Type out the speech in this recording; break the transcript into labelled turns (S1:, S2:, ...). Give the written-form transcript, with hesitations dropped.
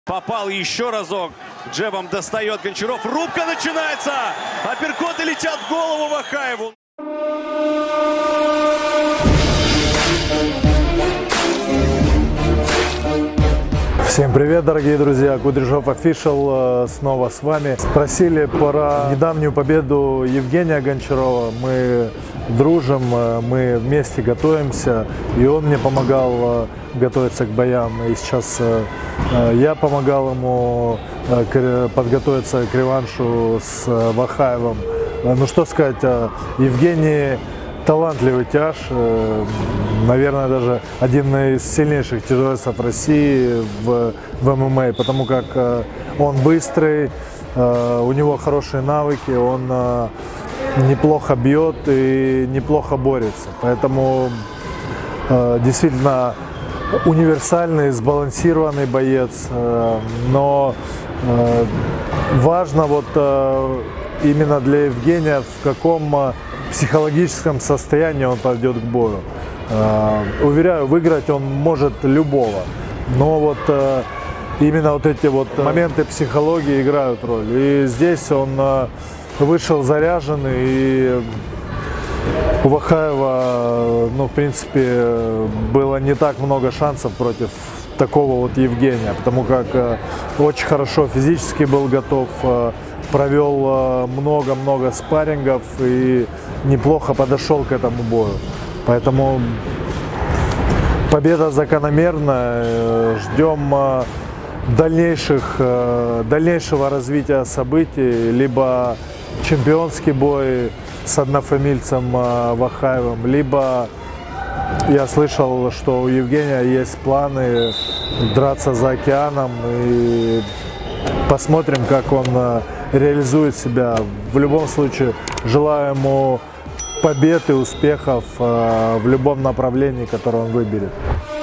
S1: Попал еще разок. Джебом достает Гончаров. Рубка начинается. Апперкоты летят в голову Вахаеву.
S2: Всем привет, дорогие друзья! Кудряшов Official снова с вами. Спросили про недавнюю победу Евгения Гончарова. Мы дружим, мы вместе готовимся, и он мне помогал готовиться к боям. И сейчас я помогал ему подготовиться к реваншу с Вахаевым. Ну что сказать, Евгений талантливый тяж, наверное, даже один из сильнейших тяжеловесов России в ММА, потому как он быстрый, у него хорошие навыки, он неплохо бьет и неплохо борется. Поэтому действительно универсальный, сбалансированный боец. Но важно вот именно для Евгения, в каком психологическом состоянии он пойдет к бою. Уверяю, выиграть он может любого, но вот именно вот эти вот моменты психологии играют роль. И здесь он вышел заряженный, и у Вахаева, ну, в принципе, было не так много шансов против такого вот Евгения, потому как очень хорошо физически был готов, провел много-много спаррингов и неплохо подошел к этому бою. Поэтому победа закономерна. Ждем дальнейшего развития событий, либо чемпионский бой с однофамильцем Вахаевым, либо я слышал, что у Евгения есть планы драться за океаном, и посмотрим, как он реализует себя. В любом случае, желаю ему побед и успехов в любом направлении, которое он выберет.